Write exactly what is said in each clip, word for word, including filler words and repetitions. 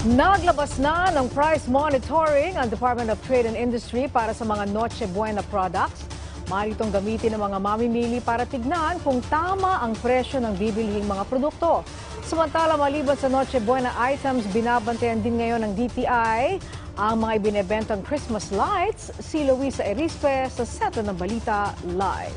Naglabas na ng price monitoring ang Department of Trade and Industry para sa mga Noche Buena products. Maaari itong gamitin ng mga mamimili para tignan kung tama ang presyo ng bibilhing mga produkto. Samantala, maliban sa Noche Buena items, binabantayan din ngayon ng D T I ang mga ibinebentang Christmas lights. Si Luisa Erispe sa Seto ng Balita Live.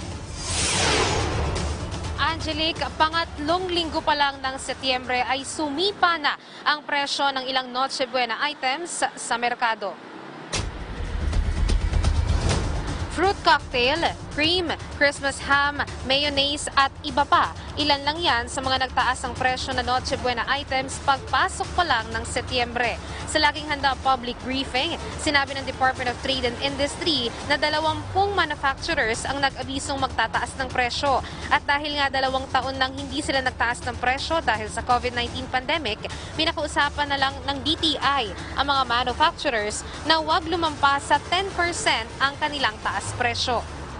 Angelique, pangatlong linggo pa lang ng Setyembre ay sumipa na ang presyo ng ilang Noche Buena items sa merkado. Fruit cocktail, cream, Christmas ham, mayonnaise at iba pa. Ilan lang yan sa mga nagtaas ang presyo na Noche Buena items pagpasok pa lang ng Setyembre. Sa laging handa public briefing, sinabi ng Department of Trade and Industry na dalawampung manufacturers ang nag-abisong magtataas ng presyo. At dahil nga dalawang taon nang hindi sila nagtaas ng presyo dahil sa COVID nineteen pandemic, pinakausapan na lang ng D T I ang mga manufacturers na huwag lumampas sa ten percent ang kanilang taas presyo.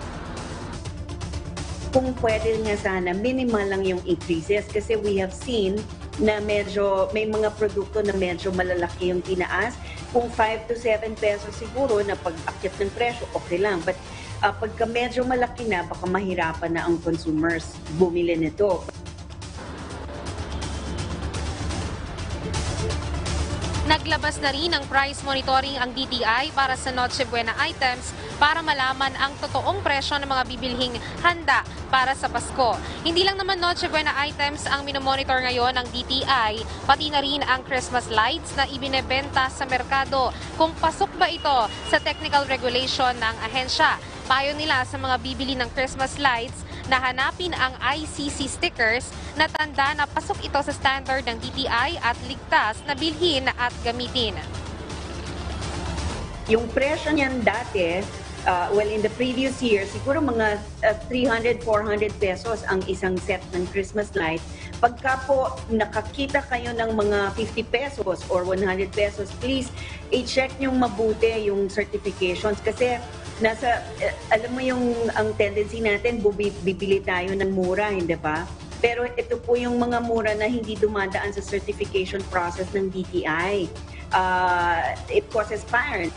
Kung pwede nga sana, minimal lang yung increases kasi we have seen na medyo may mga produkto na medyo malalaki yung tinaas. Kung five to seven pesos siguro na pag-akyat ng presyo, okay lang. But uh, pagka medyo malaki na, baka mahirapan na ang consumers bumili nito. Naglabas na rin ng price monitoring ang D T I para sa Noche Buena items para malaman ang totoong presyo ng mga bibilhing handa para sa Pasko. Hindi lang naman Noche Buena items ang minomonitor ngayon ng D T I, pati na rin ang Christmas lights na ibinebenta sa merkado. Kung pasok ba ito sa technical regulation ng ahensya, payo nila sa mga bibili ng Christmas lights na hanapin ang I C C stickers na tanda na pasok ito sa standard ng D T I at ligtas na bilhin at gamitin. Yung presyo niyan dati, uh, well in the previous year, siguro mga uh, three hundred, four hundred pesos ang isang set ng Christmas light. Pagka po nakakita kayo ng mga fifty pesos or one hundred pesos, please i-check nyo mabuti yung certifications kasi nasa, uh, alam mo yung ang tendency natin, bibili tayo ng mura, hindi ba? Pero ito po yung mga mura na hindi dumadaan sa certification process ng D T I. Uh, it causes fire.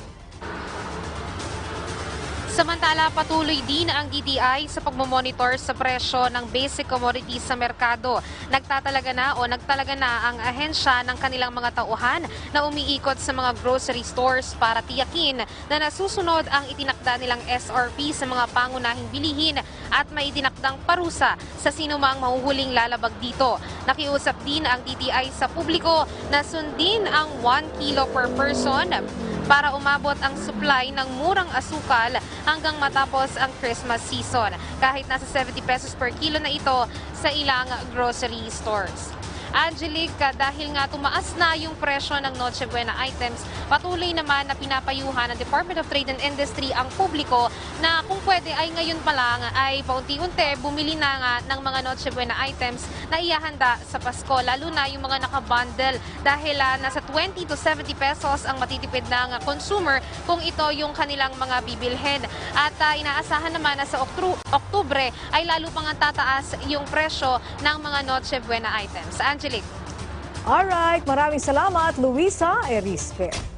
Samantala, patuloy din ang D T I sa pagmamonitor sa presyo ng basic commodities sa merkado. Nagtatalaga na o nagtalaga na ang ahensya ng kanilang mga tauhan na umiikot sa mga grocery stores para tiyakin na nasusunod ang itinakda nilang S R P sa mga pangunahing bilihin at may itinakdang parusa sa sinumang mahuhuling lalabag dito. Nakiusap din ang D T I sa publiko na sundin ang one kilo per person para umabot ang supply ng murang asukal hanggang matapos ang Christmas season. Kahit nasa seventy pesos per kilo na ito sa ilang grocery stores. Angelique, dahil nga tumaas na yung presyo ng Noche Buena items, patuloy naman na pinapayuhan ng Department of Trade and Industry ang publiko na kung pwede ay ngayon pa lang ay paunti-unti bumili na nga ng mga Noche Buena items na ihahanda sa Pasko, lalo na yung mga nakabundle dahil uh, nasa twenty to seventy pesos ang matitipid ng consumer kung ito yung kanilang mga bibilhin. At uh, inaasahan naman na sa Oktubre ay lalo pang tataas yung presyo ng mga Noche Buena items. Angelique. Alright, maraming salamat, Luisa Erispe.